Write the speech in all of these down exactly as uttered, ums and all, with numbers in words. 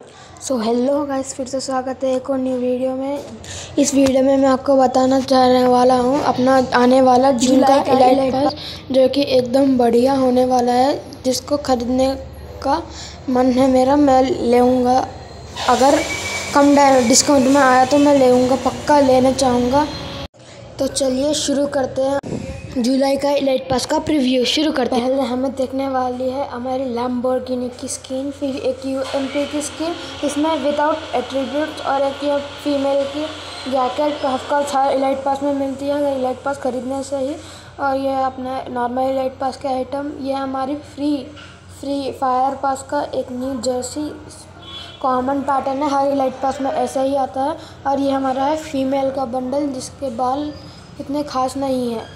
So hello guys, फिर से स्वागत है एक और न्यू वीडियो में। इस वीडियो में मैं आपको बताना चाहने वाला हूँ अपना आने वाला जून का इलाइट पास, जो कि एकदम बढ़िया होने वाला है। जिसको ख़रीदने का मन है मेरा, मैं लेऊँगा। अगर कम डिस्काउंट में आया तो मैं लेऊँगा, पक्का लेना चाहूँगा। तो चलिए शुरू करते हैं जुलाई का इलाइट पास का प्रीव्यू शुरू करते हैं। पहले हमें देखने वाली है हमारी लैम्बोर्गिनी की स्किन, फिर एक यूएमपी की स्किन, इसमें विदाउट एट्रीब्यूट्स, और एक ये फीमेल की जैकेट हफ्का हर इलाइट पास में मिलती है इलाइट पास खरीदने से ही। और ये अपना नॉर्मल इलाइट पास का आइटम, ये हमारी फ्री फ्री फायर पास का एक न्यू जर्सी कॉमन पैटर्न है, हर इलाइट पास में ऐसा ही आता है। और ये हमारा है फीमेल का बंडल, जिसके बाल इतने खास नहीं है,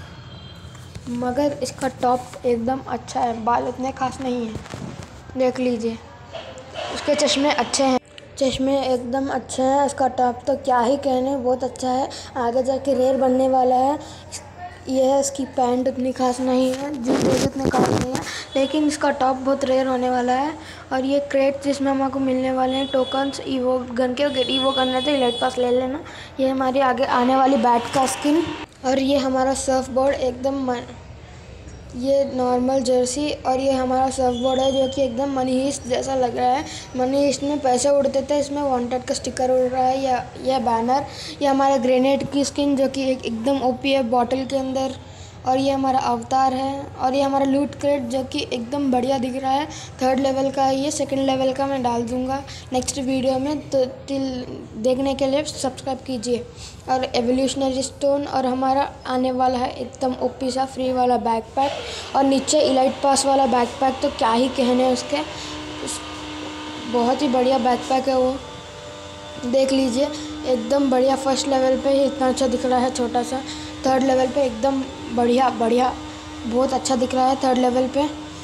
मगर इसका टॉप एकदम अच्छा है। बाल इतने खास नहीं हैं, देख लीजिए। उसके चश्मे अच्छे हैं, चश्मे एकदम अच्छे हैं। इसका टॉप तो क्या ही कहने, बहुत अच्छा है। आगे जाके रेयर बनने वाला है। ये है इसकी पैंट, उतनी खास नहीं है, जूते इतने खास नहीं है, लेकिन इसका टॉप बहुत रेयर होने वाला है। और ये क्रेट जिसमें हमको मिलने वाले हैं टोकन्स ईवो गन के, अगर ईवो गन है तो इलाइट पास ले लेना। ये हमारी आगे आने वाली बैट का स्किन, और ये हमारा सर्फ बोर्ड एकदम मन, ये नॉर्मल जर्सी, और ये हमारा सर्फ बोर्ड है जो कि एकदम मनी हीस्ट जैसा लग रहा है। मनी हीस्ट में पैसे उड़ते थे, इसमें वांटेड का स्टिकर उड़ रहा है, या यह बैनर। ये हमारा ग्रेनेड की स्किन जो कि एक एकदम ओपी है बॉटल के अंदर। और ये हमारा अवतार है, और ये हमारा लूट क्रेट जो कि एकदम बढ़िया दिख रहा है। थर्ड लेवल का है ये, सेकंड लेवल का मैं डाल दूंगा नेक्स्ट वीडियो में, तो टिल देखने के लिए सब्सक्राइब कीजिए। और एवोल्यूशनरी स्टोन, और हमारा आने वाला है एकदम ओपी सा फ्री वाला बैकपैक, और नीचे इलाइट पास वाला बैकपैक तो क्या ही कहने उसके, बहुत ही बढ़िया बैकपैक है वो, देख लीजिए। एकदम बढ़िया, फर्स्ट लेवल पे ही इतना अच्छा दिख रहा है छोटा सा, थर्ड लेवल पे एकदम बढ़िया बढ़िया बहुत अच्छा दिख रहा है थर्ड लेवल पे,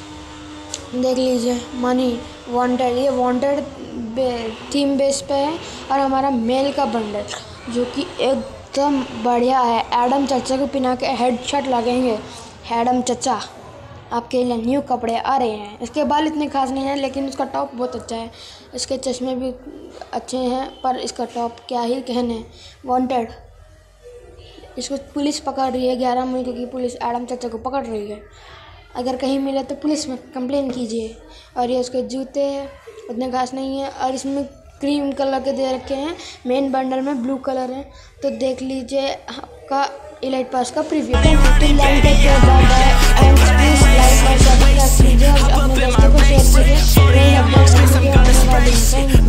देख लीजिए। मनी वांटेड, ये वांटेड बे, थीम बेस पे है। और हमारा मेल का बंडल जो कि एकदम बढ़िया है, एडम चचा को पिना के हेडशॉट लगेंगे। एडम चचा आपके लिए न्यू कपड़े आ रहे हैं। इसके बाल इतने खास नहीं हैं, लेकिन उसका टॉप बहुत अच्छा है। इसके चश्मे भी अच्छे हैं, पर इसका टॉप क्या ही कहने। वांटेड, इसको पुलिस पकड़ रही है, ग्यारह मई की पुलिस एडम चचा को पकड़ रही है। अगर कहीं मिले तो पुलिस में कंप्लेन कीजिए। और ये उसके जूते उतने खास नहीं है, और इसमें क्रीम कलर के दे रखे हैं, मेन बंडल में ब्लू कलर है। तो देख लीजिए आपका इलाइट पास का प्रीव्यू। एंड प्लीज लाइक और सब्सक्राइब कीजिए, और अपने दोस्तों को शेयर कीजिए।